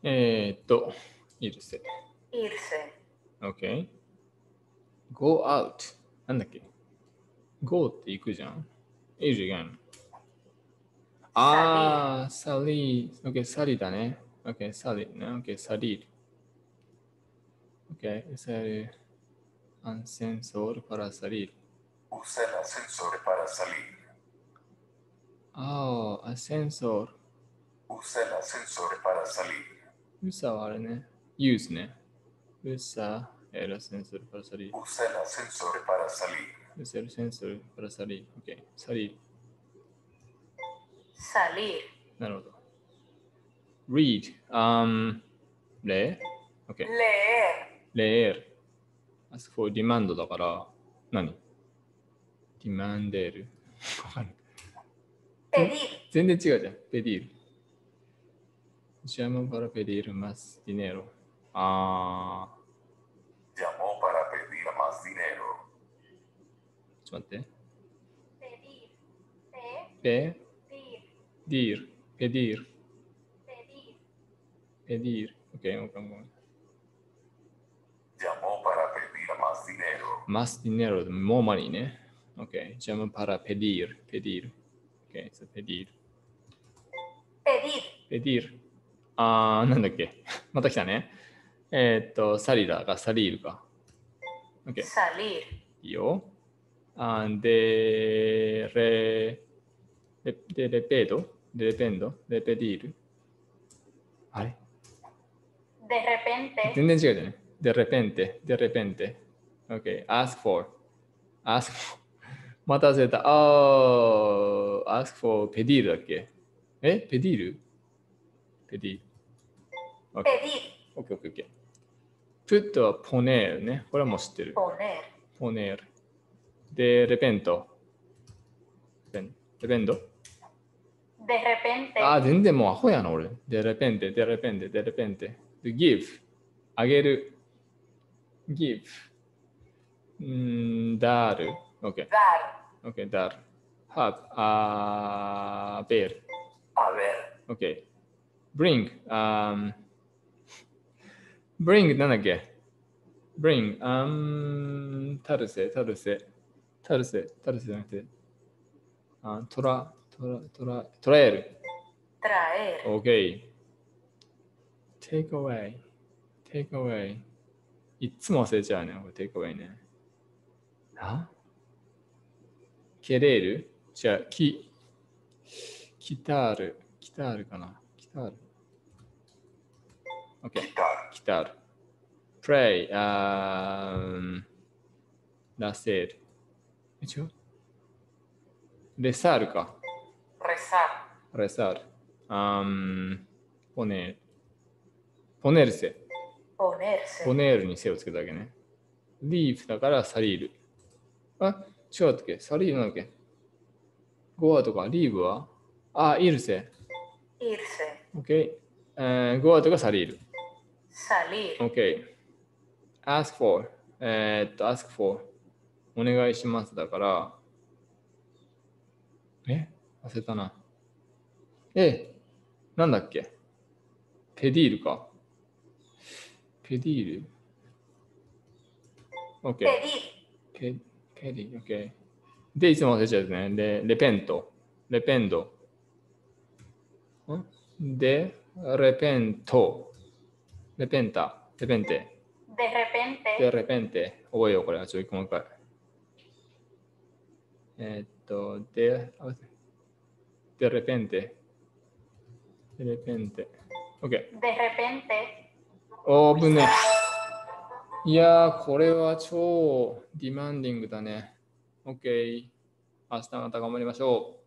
irse。 irse, OK。go out。なんだっけ ?go って行くじゃん。いいじゃん。あー、salir。OK、salir だね。OK、salir ね。OK、salir。OK、salir。ascensor para salir。 Usa el ascensor para salir. Ah, ascensor。 Usa el ascensor para salir. usa はあれね。use ね。usa el ascensor para salir。 Usa el ascensor para salir. usa el ascensor para salir。OK、salir。 salir, なるほど。read。レ ?OK。 leer, leer。ask for demand だから、何 ?demander。 pedir, 全然違うじゃん。pedir。llamo para pedir más dinero。あ Llamó para pedir más dinero. ー、ちょっと待って。 pedir, pedir。pedir。 pedir, pedir。OK、ごめん。 Llamó para pedir más dinero. más dinero で more money ね。OK。llamo para pedir。pedir。OK、so pedir。 pedir, pedir。なんだっけまた来たね。サリラがサリールか。OK。 salir, いいよ。で、レペドレペンドレペディールあれ de repente, 全然違うじゃない。でレペンテ、でレペンテ。OK。ask for。ask for。また忘れた。ask for ペディールだっけペディールペディール。 pedir, OK。put はポネールね。これはもう知ってる。 poner, ポネール。で、レペント。レペンド de repente, 全然もうアホやな、俺。で、レペンテ。で、give。あげる。give。ダール。OK。 dar, OK、ダール。have。ベル。 A ver. OK。bring。bring なんだっけ bring。タルセじゃなくて。トラエル。 traer, OK。take away。いつも忘れちゃうね。これ take away ね。ケレールじゃあ、キタールかな。キタール。OK。 Quitar. キタール。pray。ラセール。違うレサールか。 rezar, レサール。ポネルセ。 ponerse, ポネールに背をつけたわけね。リーフだからサリール。違うっけサリールなんだっけゴアとかリーブはイルセ。 irse, OK。ゴアとかサリール。 salir, OK。ask for。ask for。お願いしますだから。忘れたな。なんだっけペディールか。ペディール ?OK。 pedir, ペディール。OK。で、いつも忘れちゃうね。で、レペンド。で、レペント。レペンタ。レペンテ。 de repente, で、レペンテ。覚えよう、これは。ちょっともう一回。で、レペンテ。OK。 de repente, 危ね。いやー、これは超ディマンディングだね。OK。明日また頑張りましょう。